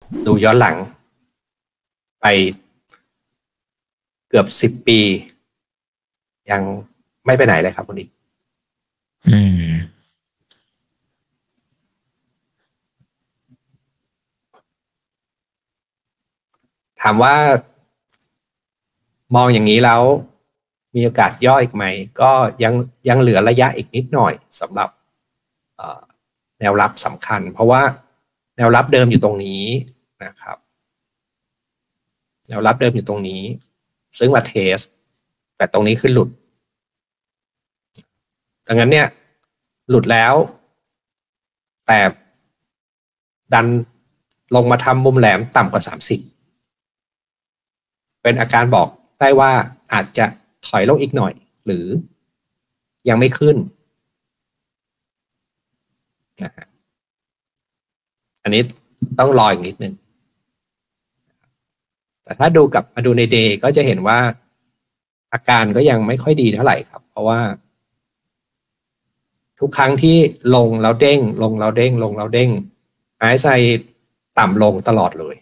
ดูย้อนหลังไปเกือบ10 ปียังไม่ไปไหนเลยครับคุณอีกถามว่ามองอย่างนี้แล้วมีโอกาสย่ออีกไหมก็ยังเหลือระยะอีกนิดหน่อยสำหรับแนวรับสำคัญเพราะว่าแนวรับเดิมอยู่ตรงนี้นะครับแนวรับเดิมอยู่ตรงนี้ซึ่งมาเทสแต่ตรงนี้ขึ้นหลุดดังนั้นเนี่ยหลุดแล้วแต่ดันลงมาทำมุมแหลมต่ำกว่า30เป็นอาการบอกได้ว่าอาจจะถอยลงอีกหน่อยหรือยังไม่ขึ้นนะฮะอันนี้ต้องรออีกนิดนึงแต่ถ้ามาดูในเดย์ก็จะเห็นว่าอาการก็ยังไม่ค่อยดีเท่าไหร่ครับเพราะว่าทุกครั้งที่ลงแล้วเด้งลงแล้วเด้งลงแล้วเด้งRSIต่ำลงตลอดเลย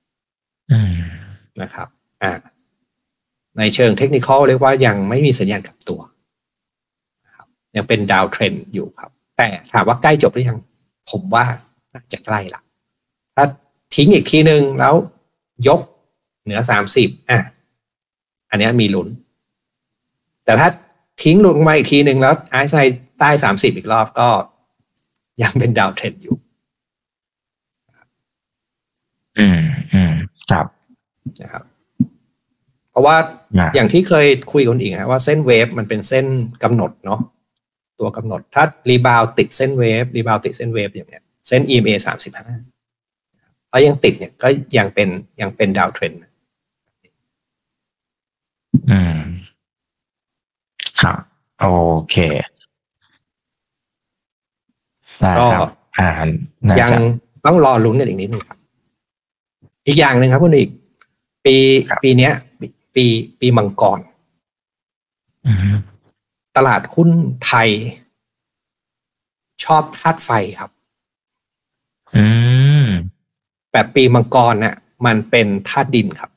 นะครับในเชิงเทคนิคอลเรียกว่ายังไม่มีสัญญาณกลับตัวนะครับยังเป็นดาวเทรนด์อยู่ครับแต่ถามว่าใกล้จบหรือยังผมว่าน่าจะใกล้ละถ้าทิ้งอีกทีนึงแล้วยกเหนือ30อันนี้มีลุ้นแต่ถ้าทิ้งลงมาอีกทีนึงแล้วRSIใต้30อีกรอบก็ยังเป็นดาวเทรนด์อยู่ครับนะครับเพราะว่าอย่างที่เคยคุยกันอีกว่าเส้นเวฟมันเป็นเส้นกำหนดเนาะตัวกำหนดถ้ารีบาวติดเส้นเวฟอย่างเงี้ยเส้น EMA 35ถ้ายังติดเนี่ยก็ยังเป็นดาวเทรนด์ครับโอเคก็ยังต้องรอลุ้นกันอีกนิดนึงครับอีกอย่างหนึ่งครับคุณอีกปีนี้ปีมังกรตลาดหุ้นไทยชอบธาตุไฟครับแบบปีมังกรน่ะมันเป็นธาตุดินครับ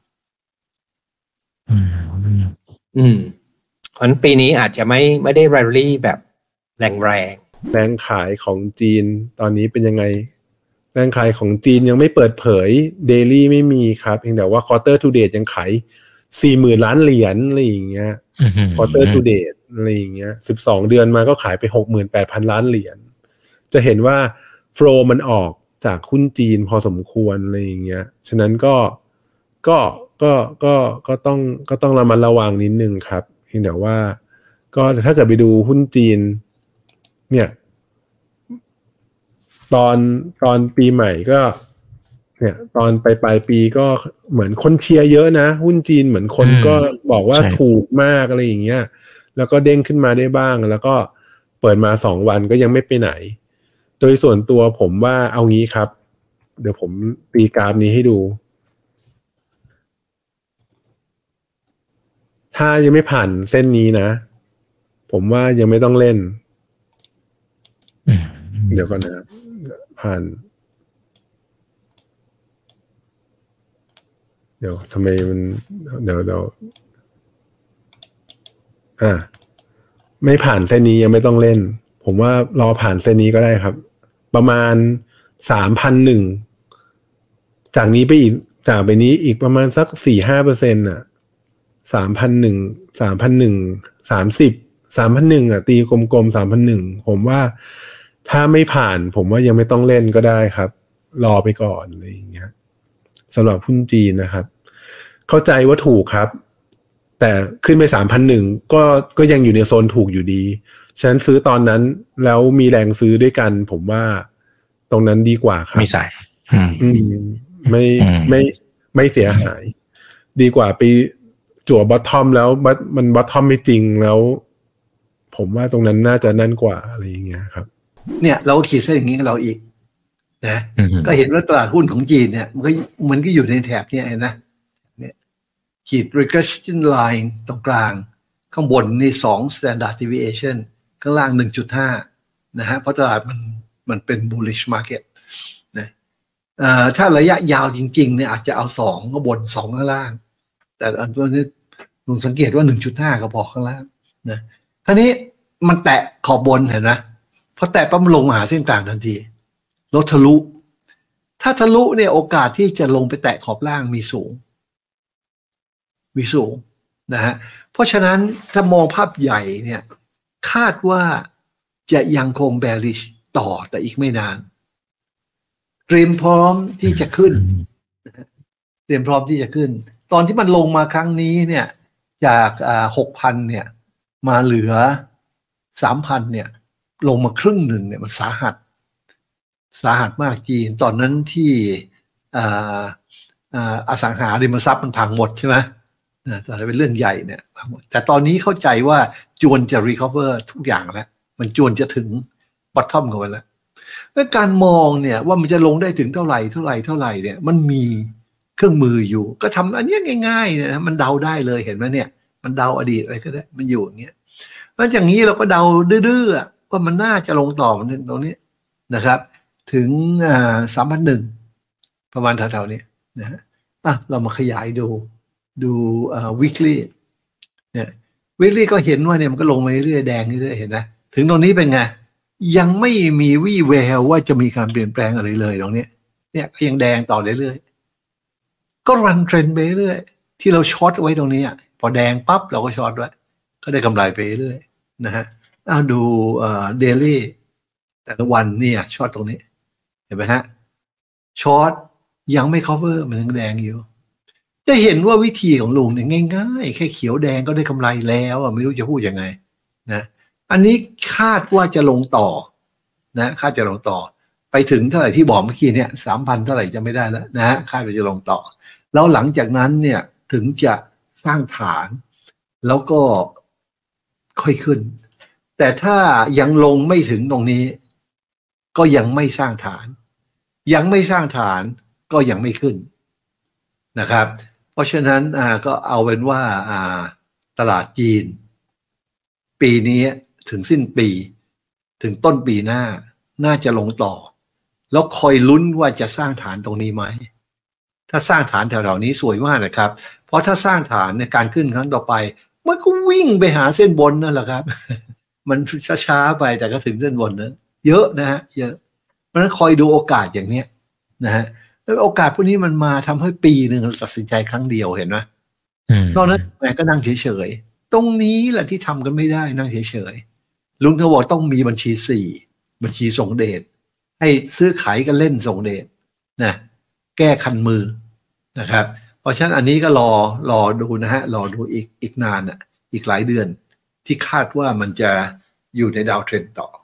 เพราะฉะนั้นปีนี้อาจจะไม่ได้แรลลี่แบบแรงขายของจีนตอนนี้เป็นยังไงแรงขายของจีนยังไม่เปิดเผยเดลี่ไม่มีครับเพียงแต่ว่า quarter to date ยังขาย 40,000 ล้านเหรียญอะไรอย่างเงี้ย quarter to date อะไรอย่างเงี้ย12 เดือนมาก็ขายไป 68,000 ล้านเหรียญจะเห็นว่าโฟลว์มันออกจากหุ้นจีนพอสมควรอะไรอย่างเงี้ยฉะนั้นก็ต้องระมัดระวังนิดนึงครับเพียงแต่ว่าก็ถ้าเกิดไปดูหุ้นจีนเนี่ยตอนปีใหม่ก็เนี่ยตอนปลายปีก็เหมือนคนเชียร์เยอะนะหุ้นจีนเหมือนคนก็บอกว่าถูกมากอะไรอย่างเงี้ยแล้วก็เด้งขึ้นมาได้บ้างแล้วก็เปิดมา2 วันก็ยังไม่ไปไหนโดยส่วนตัวผมว่าเอางี้ครับเดี๋ยวผมตีกราฟนี้ให้ดูถ้ายังไม่ผ่านเส้นนี้นะผมว่ายังไม่ต้องเล่นเดี๋ยวก่อนนะครับผ่านเดี๋ยวทำไมมันเดี๋ยวไม่ผ่านเส้นนี้ยังไม่ต้องเล่นผมว่ารอผ่านเส้นนี้ก็ได้ครับประมาณ 3,100 จากนี้ไปอีกจากไปนี้อีกประมาณสัก 4-5% น่ะ 3,100 ตีกลมๆ 3,100 ผมว่าถ้าไม่ผ่านผมว่ายังไม่ต้องเล่นก็ได้ครับรอไปก่อนอะไรอย่างเงี้ยสำหรับหุ้นจีนนะครับเข้าใจว่าถูกครับแต่ขึ้นไป 3,100 ก็ยังอยู่ในโซนถูกอยู่ดีฉะนั้นซื้อตอนนั้นแล้วมีแรงซื้อด้วยกันผมว่าตรงนั้นดีกว่าครับไม่ใส่ไม่เสียหายดีกว่าไปจั่วบอททอมแล้วมันบอททอมไม่จริงแล้วผมว่าตรงนั้นน่าจะนั่นกว่าอะไรอย่างเงี้ยครับเนี่ยเราขีดเส้นอย่างนี้กับเราอีกนะก็เห็นว่าตลาดหุ้นของจีนเนี่ยมันก็อยู่ในแถบนี้นะเนี่ยขีด regression line ตรงกลางข้างบนนี่2 standard deviation ข้างล่าง 1.5 นะฮะเพราะตลาดมันเป็น bullish market นะถ้าระยะยาวจริงๆเนี่ยอาจจะเอา2ข้างบน2ข้างล่างแต่อันตัวนี้ลุงสังเกตว่า 1.5 ก็พอข้างล่างนะคราวนี้มันแตะขอบบนเห็นไหมพอแตะปั๊บลงมาหาเส้นกลางทันทีลดทะลุถ้าทะลุเนี่ยโอกาสที่จะลงไปแตะขอบล่างมีสูงนะฮะเพราะฉะนั้นถ้ามองภาพใหญ่เนี่ยคาดว่าจะยังคง bearish ต่อแต่อีกไม่นานเตรียมพร้อมที่จะขึ้นตอนที่มันลงมาครั้งนี้เนี่ยจาก6,000 เนี่ยมาเหลือ 3,000 เนี่ยลงมาครึ่งหนึ่งเนี่ยมันสาหัสมากจีนตอนนั้นที่อสังหาริมทรัพย์มันพังหมดใช่ไหมแต่เป็นเรื่องใหญ่เนี่ยแต่ตอนนี้เข้าใจว่าจวนจะ recover ทุกอย่างแล้วมันจวนจะถึง bottom กันไปแล้วการมองเนี่ยว่ามันจะลงได้ถึงเท่าไหร่เนี่ยมันมีเครื่องมืออยู่ก็ทำอันนี้ง่ายๆนะมันเดาได้เลยเห็นไหมเนี่ยมันเดาอดีตอะไรก็ได้มันอยู่อย่างเงี้ยเพราะอย่างนี้เราก็เดาดื้อๆว่ามันน่าจะลงต่อมันตรงนี้นะครับถึง3,100 ประมาณแถวๆนี้นะฮะเรามาขยายดูweekly เนี่ย weekly ก็เห็นว่าเนี่ยมันก็ลงมาเรื่อยๆแดงเรื่อยๆเห็นนะถึงตรงนี้เป็นไงยังไม่มีวี่แววว่าจะมีการเปลี่ยนแปลงอะไรเลยตรงนี้เนี่ยก็ยังแดงต่อเรื่อยๆก็รันเทรนไปเรื่อยที่เราช็อตไว้ตรงนี้พอแดงปั๊บเราก็ช็อตไว้ก็ได้กำไรไปเรื่อยนะฮะดูเดลี่แต่ละวันเนี่ยช็อตตรงนี้เห็นไหมฮะช็อตยังไม่ cover มันยังแดงอยู่จะเห็นว่าวิธีของลุงเนี่ยง่ายๆแค่เขียวแดงก็ได้กำไรแล้วไม่รู้จะพูดยังไงนะอันนี้คาดว่าจะลงต่อนะคาดจะลงต่อไปถึงเท่าไหร่ที่บอกเมื่อกี้เนี่ย 3,000 เท่าไหร่จะไม่ได้แล้วนะฮะคาดว่าจะลงต่อแล้วหลังจากนั้นเนี่ยถึงจะสร้างฐานแล้วก็ค่อยขึ้นแต่ถ้ายังลงไม่ถึงตรงนี้ก็ยังไม่สร้างฐานก็ยังไม่ขึ้นนะครับเพราะฉะนั้นก็เอาเป็นว่าตลาดจีนปีนี้ถึงสิ้นปีถึงต้นปีหน้าน่าจะลงต่อแล้วคอยลุ้นว่าจะสร้างฐานตรงนี้ไหมถ้าสร้างฐานแถวๆนี้สวยมากนะครับเพราะถ้าสร้างฐานในการขึ้นครั้งต่อไปมันก็วิ่งไปหาเส้นบนนั่นแหละครับ มันช้าๆไปแต่ก็ถึงเส้นบนนั้นเยอะนะฮะเยอะเพราะฉะนั้นคอยดูโอกาสอย่างเนี้ยนะฮะแล้วโอกาสพวกนี้มันมาทำให้ปีหนึ่งเราตัดสินใจครั้งเดียวเห็นไหมตอนนั้นแม่ก็นั่งเฉยๆตรงนี้แหละที่ทำกันไม่ได้นั่งเฉยๆลุงเขาบอกต้องมีบัญชี4บัญชีส่งเดชให้ซื้อขายกันเล่นส่งเดชนะแก้คันมือนะครับเพราะฉะนั้นอันนี้ก็รอดูนะฮะรอดูอีกนานอีกหลายเดือนที่คาดว่ามันจะอยู่ในดาวเทรนด์ต่อ